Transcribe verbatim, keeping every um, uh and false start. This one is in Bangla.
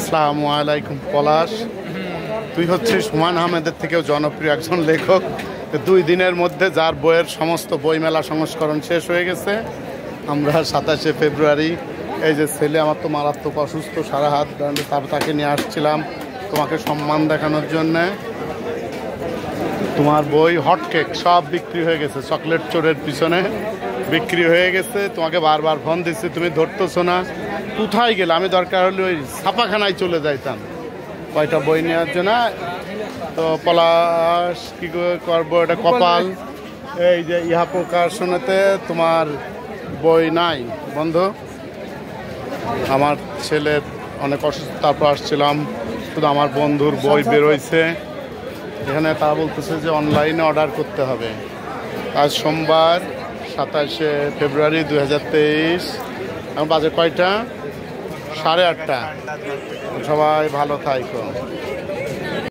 আসসালামু আলাইকুম পলাশ, তুই হচ্ছিস হুমায়ুন আহমেদের থেকেও জনপ্রিয় একজন লেখক। দুই দিনের মধ্যে যার বইয়ের সমস্ত বইমেলা সংস্করণ শেষ হয়ে গেছে। আমরা সাতাশে ফেব্রুয়ারি এই যে ছেলে আমার তো মারাত্মক অসুস্থ, সারা হাত তারপর তাকে নিয়ে আসছিলাম তোমাকে সম্মান দেখানোর জন্যে। তোমার বই হটকেক সব বিক্রি হয়ে গেছে, চকলেট চোরের পিছনে বিক্রি হয়ে গেছে। তোমাকে বারবার ফোন দিচ্ছি, তুমি ধরতেছো না। কোথায় গেলে? আমি দরকার হলে ওই ছাপাখানায় চলে যাইতাম কয়টা বই নেওয়ার জন্য। তো পলাশ কী করবো, এটা কপাল। এই যে ইহা প্রকাশনেতে তোমার বই নাই বন্ধু। আমার ছেলের অনেক অসুস্থ, তারপর আসছিলাম, শুধু আমার বন্ধুর বই বেরোইছে। এখানে তারা বলতেছে যে অনলাইনে অর্ডার করতে হবে। আজ সোমবার সাতাশে ফেব্রুয়ারি দুই হাজার তেইশ। এখন বাজে কয়টা? সাড়ে আটটা। সবাই ভালো থাকো।